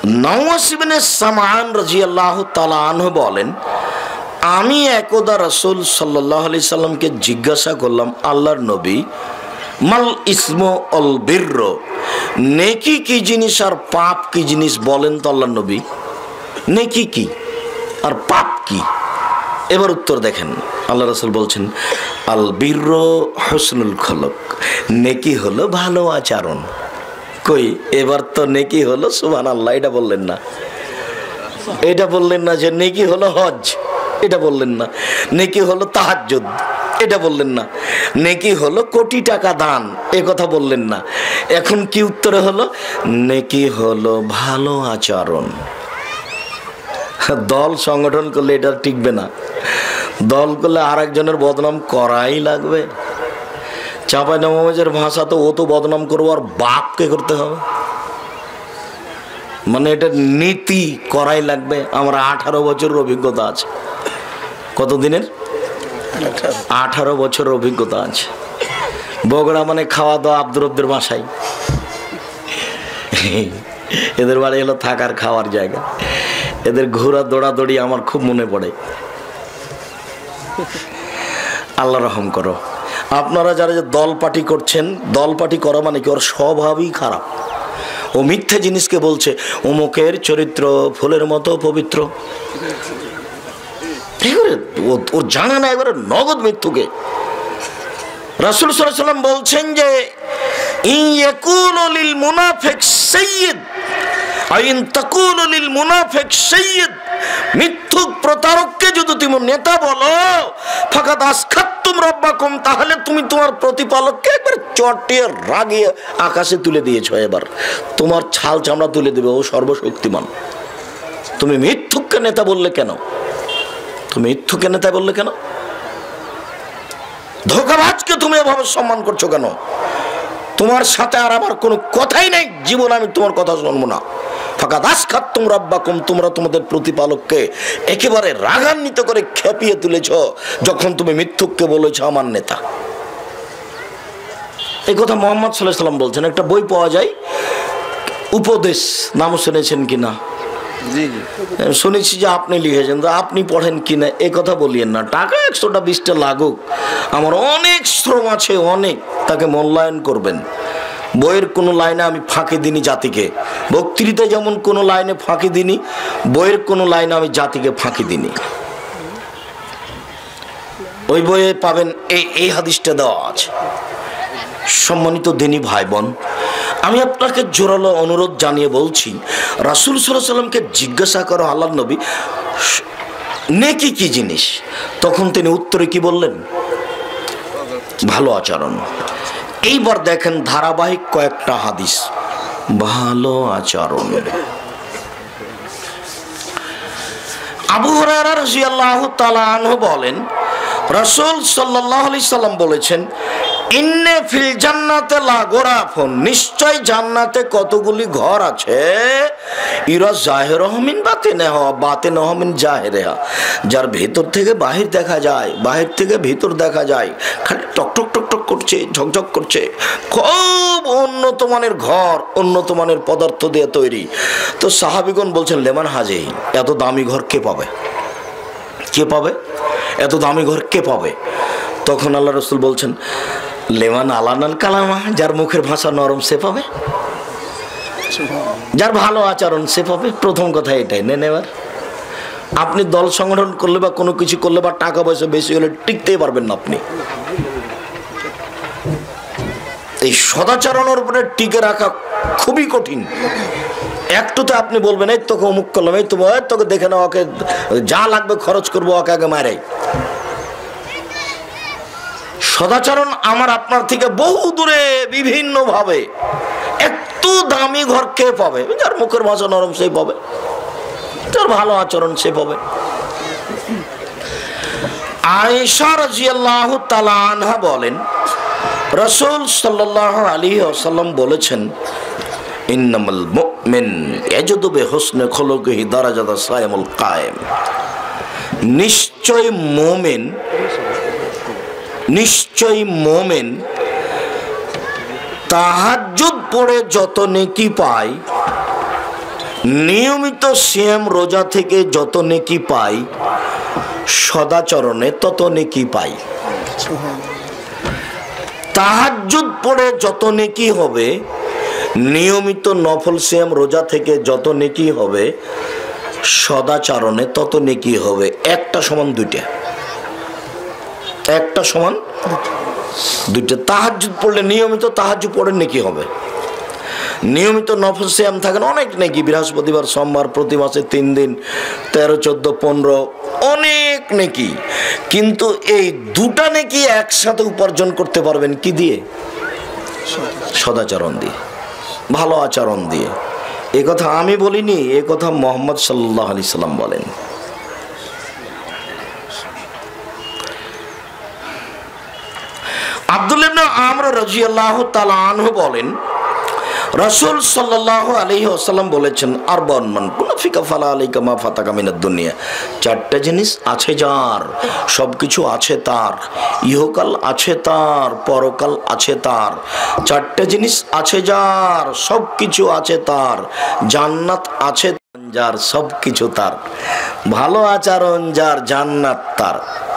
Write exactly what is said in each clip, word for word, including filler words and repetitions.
নওয়াস ইবনে সামআন রাদিয়াল্লাহু তাআলা আনহু বলেন, আমি একদা রাসূল সাল্লাল্লাহু আলাইহি সাল্লামকে জিজ্ঞাসা করলাম, আল্লাহর নবী, মাল ইসমু আল বিরর, নেকি কি জিনিস আর পাপ কি জিনিস বলেন তো আল্লাহর নবী, নেকি কি আর পাপ কি? এবার উত্তর দেখেন, আল্লাহ রাসূল বলছেন, আল বিরর হুসনুল খুলুক, নেকি হলো ভালো আচরণ। কই এবার তো নেকি হলো সুবহানাল্লাহ, এটা বললেন না, এটা বললেন না যে নেকি হলো হজ, এটা বললেন না, নেকি হলো তাহাজ্জুদ, এটা বললেন না, নেকি হলো কোটি টাকা দান, এ কথা বললেন না। এখন কি উত্তরে হলো? নেকি হলো ভালো আচরণ। দল সংগঠন করলে এটা টিকবে না, দল করলে আর একজনের বদনাম করাই লাগবে। চাঁপাইনবাবগঞ্জের ভাষা তো ও তো বদনাম করবো আর বাপকে করতে হবে, মানে এটা নীতি করাই লাগবে। আমার আঠারো বছরের অভিজ্ঞতা আছে। কতদিনের? আঠারো বছরের অভিজ্ঞতা আছে। বগুড়া মানে খাওয়া দাওয়া আব্দুর রব্দের বাসায়, এদের বাড়ি হলো থাকার খাওয়ার জায়গা, এদের ঘোরা দৌড়াদৌড়ি আমার খুব মনে পড়ে। আল্লাহ রহম করো। আপনারা যারা যে দল পার্টি করছেন, দল পার্টি করা মানে কি ওর স্বভাবই খারাপ। ও মিথ্যে জিনিসকে বলছে অমুকের চরিত্র ফুলের মতো পবিত্র, ওর জানা না এবারে নগদ মৃত্যুকে। রাসূল সাল্লাল্লাহু আলাইহি ওয়াসাল্লাম বলছেন যে ইন ইয়াকুনু লিল মুনাফিক সাইয়্যিদ আইন তাকুনু লিল মুনাফিক সাইয়্যিদ, মিথ্যুক প্রতারককে যদি তুমি নেতা বলো, ফাকাদ আসখাতুম রাব্বাকুম, তাহলে তুমি তোমার প্রতিপালককে একবার চটিয়ে রাগিয়ে আকাশে তুলে দিয়েছো। এবার তোমার ছাল চামড়া তুলে দেবে, ও সর্বশক্তিমান। তুমি মিথ্যুককে নেতা বললে কেন? তুমি মিথ্যুককে নেতা বললে কেন? ধোঁকাবাজকে তুমি এভাবে সম্মান করছো কেন? তোমার সাথে আর আমার কোনো কথাই নাই, জীবন আমি তোমার কথা শুনবো না। ফাকাদ আসখাতুম রাব্বাকুম, তোমরা তোমাদের প্রতিপালককে একেবারে রাগান্বিত করে খেপিয়ে তুলেছ যখন তুমি মিথ্যুককে বলেছ আমার নেতা। এই কথা মুহাম্মদ সাল্লাল্লাহু আলাইহি ওয়াসাল্লাম বলছেন। একটা বই পাওয়া যায়, উপদেশ, নাম শুনেছেন কিনা? জি জি শুনেছি যে আপনি লিখেছেন, তো আপনি পড়েন কিনা এ কথা বলিয়েন না। টাকা একশোটা বিশটা লাগুক, আমার অনেক শ্রম আছে, অনেক, তাকে মূল্যায়ন করবেন। বইয়ের কোনো লাইনে আমি ফাঁকি দিনি জাতিকে, বক্তৃতায় যেমন কোনো লাইনে ফাঁকি দিনি, বইয়ের কোনো লাইনে আমি জাতিকে ফাঁকি দিনি। ওই বইয়ে পাবেন এই এই হাদিসটা দেওয়া আছে। সম্মানিত দিনী ভাই বোন, আমি আপনাকে জোরালো অনুরোধ জানিয়ে বলছি, রাসূল সাল্লাল্লাহু আলাইহি ওয়াসাল্লামকে জিজ্ঞাসা করো আল্লাহর নবী নেকি কি জিনিস, তখন তিনি উত্তরে কি বললেন? ভালো আচরণ। এইবার দেখেন ধারাবাহিক কয়েকটা হাদিস, ভালো আচরণ। আবু হুরায়রা রাদিয়াল্লাহু তাআলা আনহু বলেন, রাসূল সাল্লাল্লাহু আলাইহি সাল্লাম বলেছেন, ইন্নে ফিল জান্নাতে লা গোরাফুন, নিশ্চয় জান্নাতে কতগুলি ঘর আছে, ইরা জাহিরুহু মিন বাতিনিহা বাতিনুহু মিন জাহিরিহা, যার ভেতর থেকে বাহির দেখা যায়, বাহির থেকে ভেতর দেখা যায়, খালি টক টক টক টক করছে, ঝকঝক করছে, খুব উন্নত মানের ঘর, উন্নত মানের পদার্থ দিয়ে তৈরি। তো সাহাবীগণ বলছেন, লেমান হাজি, এত দামি ঘর কে পাবে? কে পাবে এত দামি ঘর? কে পাবে? তখন আল্লাহ রাসূল বলছেন, লেমান আলানাল কালামা, যার মুখের ভাষা নরম সে পাবে, যার ভালো আচরণ সে পাবে। প্রথম কথা এটাই নেন। এবার আপনি দল সংগঠন করলে বা কোনো কিছু করলে বা টাকা পয়সা বেশি হলে টিকতেই পারবেন না আপনি। এই সদাচরণের উপরে টিকে রাখা খুবই কঠিন। একটুতে আপনি বলবেন এই তোকে অমুক করলাম, এই তোমার তোকে দেখে না, ওকে যা লাগবে খরচ করবো, ওকে আগে মারে। সদাচরণ আমার আপনার থেকে বহু দূরে, বিভিন্ন ভাবে। একটু দামি ঘর কে পাবে? যার মুখের ভাষা নরম সে পাবে, যার ভালো আচরণ সে পাবে। আয়েশা রাদিয়াল্লাহু তাআলা আনহা বলেন, রাসূল সাল্লাল্লাহু আলাইহি ওয়াসাল্লাম বলেছেন, ইন্নামাল মুমিন ইয়াজুদু বিহুসনি খুলুকিহি দারাজাতাস সাইমুল কায়েম, নিশ্চয় মুমিন নিশ্চয় মুমিন তাহাজ্জুদ পড়ে যত নেকি পায়, নিয়মিত সিয়াম রোজা থেকে যত নেকি পাই, সদাচরণে তত নেকি পাই। তাহাজ্জুদ পড়ে যত নেকি হবে, নিয়মিত নফল সিয়াম রোজা থেকে যত নেকি হবে, সদাচরণে তত নেকি হবে। একটা সমান দুইটা, একটা সমান দুইটা। তাহাজ্জুদ পড়লে, নিয়মিত তাহাজ্জুদ পড়ে নেকি হবে। নিয়মিত নফল সিয়াম থাকেন অনেক নেকি, বৃহস্পতিবার সোমবার প্রতি মাসে তিন দিন, তেরো চোদ্দ পনেরো, অনেক নেকি। কিন্তু এই দুটা নেকি একসাথে উপার্জন করতে পারবেন কি দিয়ে? সদাচরণ দিয়ে, ভালো আচরণ দিয়ে। এ কথা আমি বলিনি, এ কথা মুহাম্মদ সাল্লাল্লাহু আলাইহি সাল্লাম বলেন। আব্দুল্লাহ ইবনে আমর রাদিয়াল্লাহু তাআলা আনহু বলেন, রাসূল সাল্লাল্লাহু আলাইহি ওয়াসাল্লাম বলেছেন, আরবাউন মান কুনা ফিকা ফালা আলাইকা মা ফাতাকা মিনাদ দুনিয়া। চারটা জিনিস আছে যার, সবকিছু আছে তার, ইহকাল আছে তার, পরকাল আছে তার। চারটা জিনিস আছে যার, সবকিছু আছে তার, জান্নাত আছে যার, সবকিছু তার, ভালো আচরণ যার, জান্নাত তার।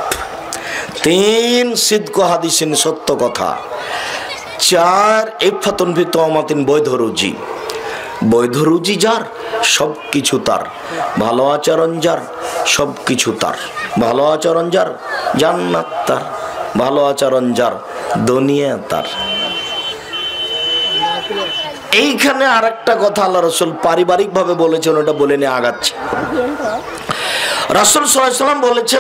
তিন, সিদক হাদিসিন, সত্য কথা। চার, ইফাতুন ফি তওমাতিন, বৈধ রুজি। বৈধ রুজি যার, সব কিছু তার, ভালো আচরণ যার, সব কিছু তার, ভালো আচরণ যার, জান্নাত তার, ভালো আচরণ যার, দুনিয়া তার। এইখানে আর একটা কথা আল্লাহ রাসূল পারিবারিক ভাবে বলেছেন, ওটা বলে নিয়ে আগাচ্ছে। রাসূল সাল্লাল্লাহু আলাইহি ওয়াসাল্লাম বলেছেন,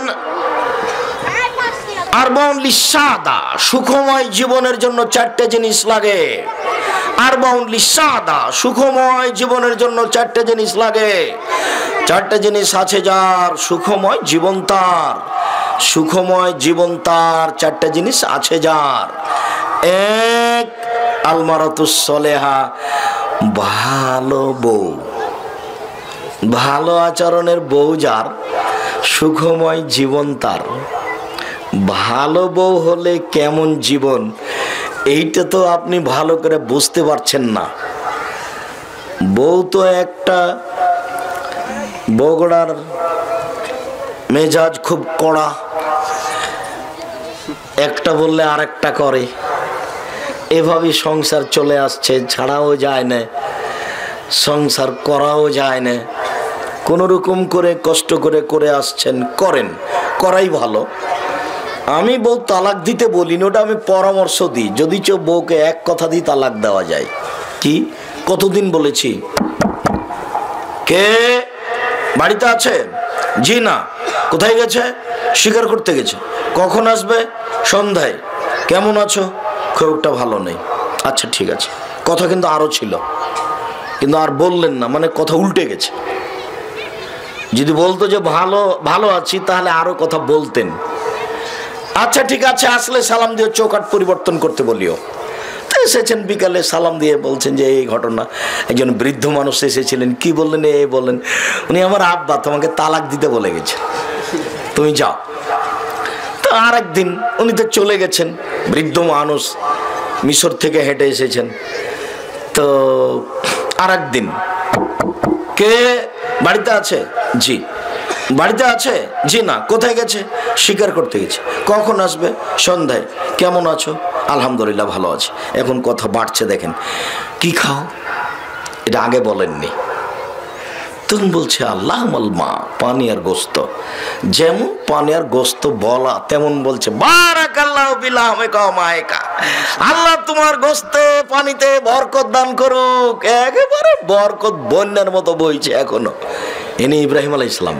আরবাউন লিসাদা, সুখময় জীবনের জন্য চারটে জিনিস লাগে। আরবাউন লিসাদা, সুখময় জীবনের জন্য চারটে জিনিস লাগে। চারটে জিনিস আছে যার, সুখময় জীবন তার, সুখময় জীবন তার, চারটে জিনিস আছে যার। এক, আলমারাতুস সলেহা, ভালো বউ, ভালো আচরণের বউ যার, সুখময় জীবন তার। ভালো বউ হলে কেমন জীবন, এইটা তো আপনি ভালো করে বুঝতে পারছেন না। বউ তো একটা বগড়ার মেজাজ খুব কড়া, একটা বললে আরেকটা করে, এভাবে সংসার চলে আসছে, ছাড়াও যায় না, সংসার করাও যায় না, কোনো রকম করে কষ্ট করে করে আসছেন, করেন, করাই ভালো। আমি বউ তালাক দিতে বলিনি, ওটা আমি পরামর্শ দিই, যদি কেউ বউকে এক কথা দিয়ে তালাক দেওয়া যায়। কি কতদিন বলেছি? কে বাড়িতে আছে? জি না। কোথায় গেছে? শিকার করতে গেছে। কখন আসবে? সন্ধ্যায়। কেমন আছো? খুব একটা ভালো নেই। আচ্ছা ঠিক আছে। কথা কিন্তু আরো ছিল, কিন্তু আর বললেন না, মানে কথা উল্টে গেছে। যদি বলতো যে ভালো ভালো আছি, তাহলে আরো কথা বলতেন। আচ্ছা ঠিক আছে, আসলে সালাম দিয়ে চৌকাট পরিবর্তন করতে বলিও। তো এসেছেন বিকালে, সালাম দিয়ে বলছেন যে এই ঘটনা, একজন বৃদ্ধ মানুষ এসেছিলেন। কি বললেন? এই বললেন, উনি আমার আব্বা তোমাকে তালাক দিতে বলে গেছে, তুমি যাও। তো আর একদিন উনি তো চলে গেছেন, বৃদ্ধ মানুষ মিশর থেকে হেঁটে এসেছেন। তো আর একদিন, কে বাড়িতে আছে? জি। বাড়িতে আছে? জি না। কোথায় গেছে? শিকার করতে গেছে। কখন আসবে? সন্ধ্যায়। কেমন আছো? আলহামদুলিল্লাহ ভালো আছি। এখন কথা বাড়ছে, দেখেন। কি খাও? এটা আগে বলেননি। তখন বলছে আল্লাহ মা, পানি আর গোস্ত। যেমন পানি আর গোস্ত বলা, তেমন বলছে বারাকাল্লাহু বিলাহমিকা ওয়া মাইকা, আল্লাহ তোমার গোস্তে পানিতে বরকত দান করুক। একেবারে বরকত বন্যার মতো বইছে এখনো। ইনি ইব্রাহিম আলাইহিস সালাম।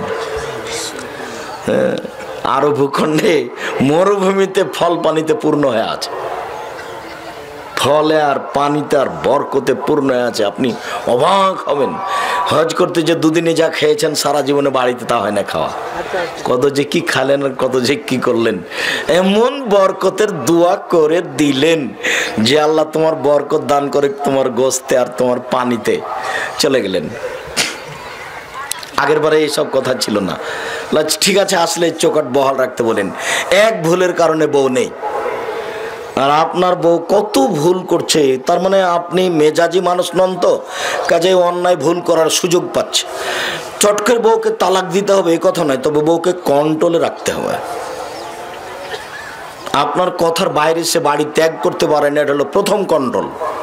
আরব ভূখণ্ডে মরুভূমিতে ফল পানিতে পূর্ণ হয়ে আছে, ফলে আর পানিতে আর বরকতে পূর্ণ হয়ে আছে। আপনি অবাক হবেন, হজ করতে যে দুদিনে যা খেয়েছেন সারা জীবনে বাড়িতে তা হয় না খাওয়া। কত যে কি খালেন আর কত যে কি করলেন, এমন বরকতের দোয়া করে দিলেন যে আল্লাহ তোমার বরকত দান করে তোমার গোস্তে আর তোমার পানিতে। চলে গেলেন। আগের বারে এইসব কথা ছিল না। ঠিক আছে, আসলে চৌকাট বহাল রাখতে বলেন। এক ভুলের কারণে বউ নেই, আর আপনার বউ কত ভুল করছে, তার মানে আপনি মেজাজি মানুষ নন, তো কাজে অন্যায় ভুল করার সুযোগ পাচ্ছে। চটকের বউকে তালাক দিতে হবে এই কথা নয়, তবে বউকে কন্ট্রোলে রাখতে হবে। আপনার কথার বাইরে সে বাড়ি ত্যাগ করতে পারে না, এটা হলো প্রথম কন্ট্রোল।